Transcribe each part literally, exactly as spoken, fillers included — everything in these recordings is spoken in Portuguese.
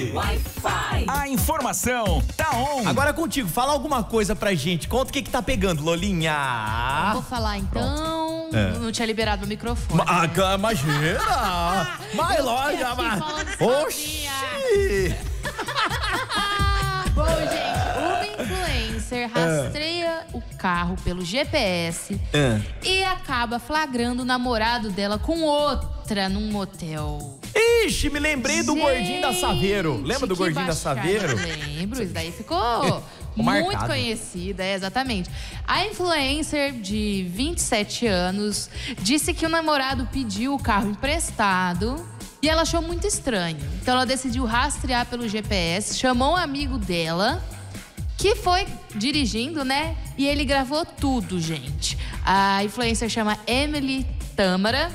Wi-Fi. A informação tá on. Agora contigo, fala alguma coisa pra gente. Conta o que que tá pegando, Lolinha. Eu vou falar então. É. Não tinha liberado o microfone. Ah, né? imagina! Mas loja, mas... Oxi! Bom, gente, uma influencer rastreia o carro pelo G P S É. e acaba flagrando o namorado dela com outra num motel. Ixi, me lembrei do Gente, gordinho da Saveiro. Lembra do que gordinho da baixaria. Saveiro? Lembro, isso daí ficou muito marcado. conhecida, é, exatamente. A influencer de vinte e sete anos disse que o namorado pediu o carro emprestado e ela achou muito estranho. Então ela decidiu rastrear pelo G P S, chamou um amigo dela, que foi dirigindo, né? E ele gravou tudo, gente. A influencer chama Emily Tâmara.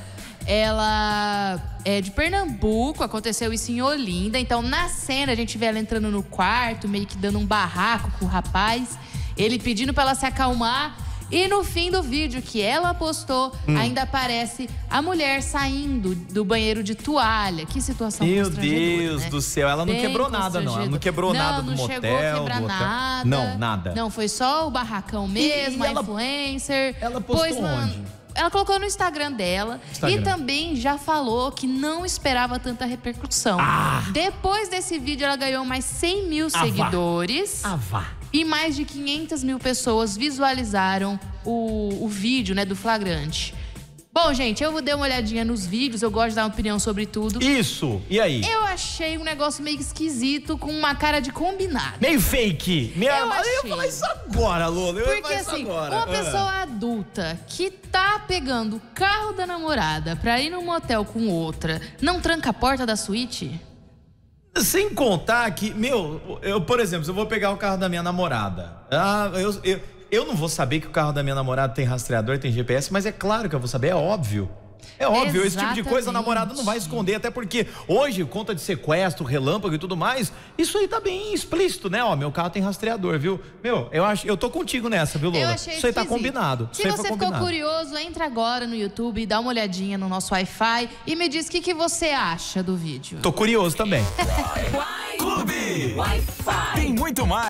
Ela é de Pernambuco, aconteceu isso em Olinda. Então, na cena, a gente vê ela entrando no quarto, meio que dando um barraco com o rapaz. Ele pedindo pra ela se acalmar. E no fim do vídeo que ela postou, hum. ainda aparece a mulher saindo do banheiro de toalha. Que situação Meu constrangedora, Deus né? do céu, ela não Bem quebrou nada, não. Ela não quebrou não, nada do não motel. chegou a quebrar do hotel. nada. Não, nada. Não, foi só o barracão mesmo, E a ela- influencer. ela postou pôs na- onde? Ela colocou no Instagram dela. Instagram. E também já falou que não esperava tanta repercussão. Ah! Depois desse vídeo, ela ganhou mais cem mil Ah, vá. seguidores. Ah, vá. E mais de quinhentas mil pessoas visualizaram o, o vídeo, né, do flagrante. Bom, gente, eu dei uma olhadinha nos vídeos, eu gosto de dar uma opinião sobre tudo. Isso, e aí? Eu achei um negócio meio esquisito, com uma cara de combinado. Meio fake. Meio... Eu Eu ia achei. falar isso agora, Lola. Eu ia Porque falar isso assim, agora. uma Ah. pessoa adulta que tá pegando o carro da namorada pra ir num motel com outra, não tranca a porta da suíte? Sem contar que, meu, eu, por exemplo, se eu vou pegar o carro da minha namorada, ah, eu, eu, eu não vou saber que o carro da minha namorada tem rastreador, tem G P S, mas é claro que eu vou saber, é óbvio. É óbvio, esse tipo de coisa a namorada não vai esconder, até porque hoje, conta de sequestro, relâmpago e tudo mais, isso aí tá bem explícito, né? Ó, meu carro tem rastreador, viu? Meu, eu acho, eu tô contigo nessa, viu, Lola? Eu achei Isso aí tá esquisito. combinado. Se isso aí você foi ficou combinado. curioso, entra agora no YouTube e dá uma olhadinha no nosso Wi-Fi e me diz o que, que você acha do vídeo. Tô curioso também. Clube Wi-Fi. Tem muito mais.